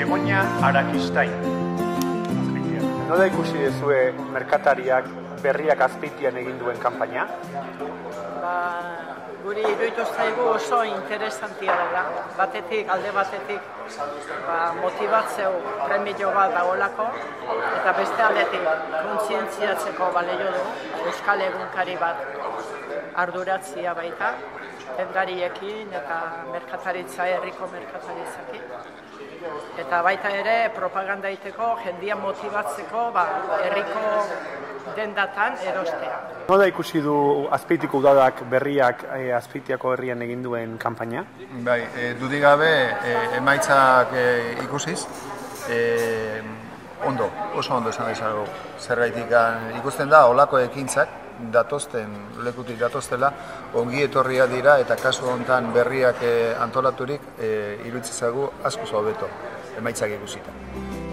Begoña Arakistain. Nola ikusi duzue merkatariak berriak Azpeitian egin duen kanpaina? Guri iruditu zaigu oso interesantia dela. Alde batetik motibatzeu premio bat dagoelako, eta beste aldetik kontzientziatzeko balio du Euskal Egunkari bat arduratzia baita, dendariekin eta herriko merkataritzakin. Eta baita ere propaganda egiteko, jendia motibatzeko herriko dendatan erostea. Nola ikusi du Azpeitiko udadak berriak Azpeitiako herrian egin duen kanpaina? Bai, dudik gabe emaitzak ikusiz, oso ondo esan dezago. Zergaitik ikusten da, olako ekintzak lekutik datoztela, ongi etorria dira eta kasu honetan berriak antolaturik iruditzen zaigu askoz hobeto emaitzak ikusita.